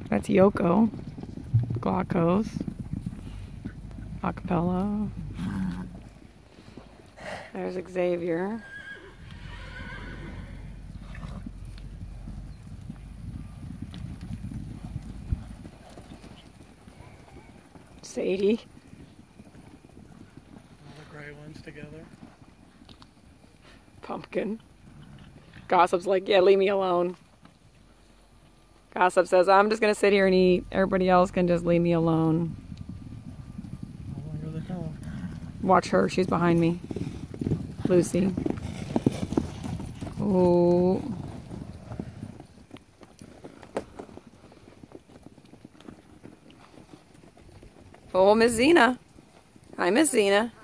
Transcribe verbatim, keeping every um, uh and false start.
That's Yoko. Glaucos. Acapella. There's Xavier. Sadie. All the gray ones together. Pumpkin. Gossip's like, yeah, leave me alone. Gossip says, I'm just going to sit here and eat. Everybody else can just leave me alone. I wonder the hell. Watch her. She's behind me. Lucy. Oh. Oh, Miss Zena. Hi, Miss Zena.